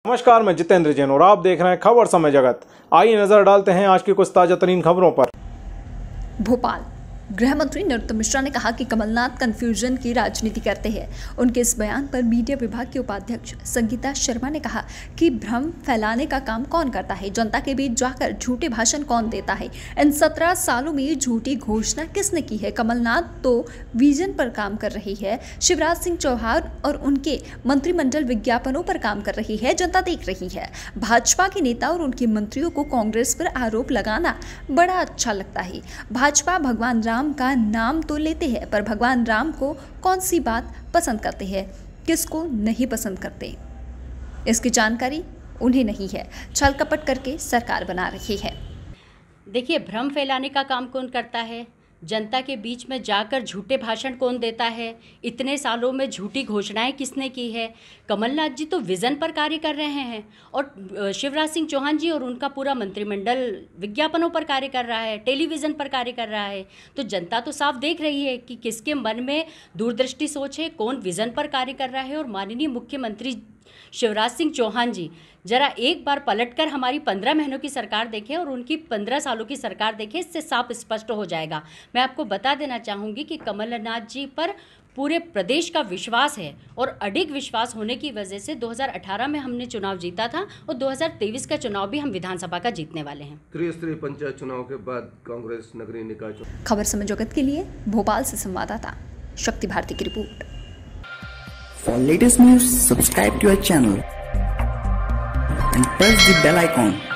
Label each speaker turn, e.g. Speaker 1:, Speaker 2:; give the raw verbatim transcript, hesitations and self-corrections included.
Speaker 1: नमस्कार, मैं जितेंद्र जैन और आप देख रहे हैं खबर समय जगत। आइए नजर डालते हैं आज की कुछ ताजा तरीन खबरों पर।
Speaker 2: भोपाल गृह मंत्री नरोत्तम मिश्रा ने कहा कि कमलनाथ कंफ्यूजन की राजनीति करते हैं। उनके इस बयान पर मीडिया विभाग के उपाध्यक्ष संगीता शर्मा ने कहा कि भ्रम फैलाने का काम कौन करता है, जनता के बीच जाकर झूठे भाषण कौन देता है, इन सत्रह सालों में झूठी घोषणा किसने की है। कमलनाथ तो विजन पर काम कर रही है, शिवराज सिंह चौहान और उनके मंत्रिमंडल विज्ञापनों पर काम कर रही है, जनता देख रही है। भाजपा के नेता और उनके मंत्रियों को कांग्रेस पर आरोप लगाना बड़ा अच्छा लगता है। भाजपा भगवान राम का नाम तो लेते हैं, पर भगवान राम को कौन सी बात पसंद करते हैं, किसको नहीं पसंद करते, इसकी जानकारी उन्हें नहीं है। छल कपट करके सरकार बना रही है।
Speaker 3: देखिए, भ्रम फैलाने का काम कौन करता है, जनता के बीच में जाकर झूठे भाषण कौन देता है, इतने सालों में झूठी घोषणाएं किसने की है। कमलनाथ जी तो विज़न पर कार्य कर रहे हैं और शिवराज सिंह चौहान जी और उनका पूरा मंत्रिमंडल विज्ञापनों पर कार्य कर रहा है, टेलीविज़न पर कार्य कर रहा है। तो जनता तो साफ देख रही है कि किसके मन में दूरदृष्टि सोच है, कौन विज़न पर कार्य कर रहा है। और माननीय मुख्यमंत्री शिवराज सिंह चौहान जी जरा एक बार पलटकर हमारी पंद्रह महीनों की सरकार देखें और उनकी पंद्रह सालों की सरकार देखें, इससे साफ स्पष्ट हो जाएगा। मैं आपको बता देना चाहूँगी कि कमलनाथ जी पर पूरे प्रदेश का विश्वास है और अडिग विश्वास होने की वजह से दो हज़ार अठारह में हमने चुनाव जीता था और दो हज़ार तेईस का चुनाव भी हम विधानसभा का जीतने वाले हैं।
Speaker 4: त्रिस्तरीय पंचायत चुनाव के बाद कांग्रेस नगरीय निकाय चुनाव।
Speaker 2: खबर समय जगत के लिए भोपाल से संवाददाता शक्ति भारती की रिपोर्ट।
Speaker 5: For latest news, subscribe to our channel and press the bell icon.